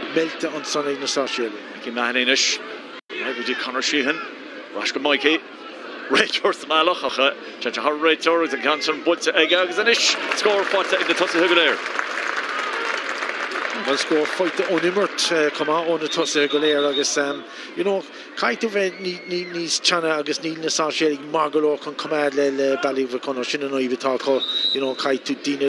Melta on Sonnig na Sarsfields. Mikey Mahaninish. Right, we did Conor Sheehan. Rashka Mikey. Right, first Malach. Change her right towards and Ganson Butts Eggs and Ish. Score Fata in the Tussa Hugulair. Well, score fight the Unimert come out on the Tussa Hugulair. I guess, you know, kind of needs Chana, I guess, Neil Nassar Shelly, Margalo can come out, Ballygunner, Shinano, you know, Kai to Dina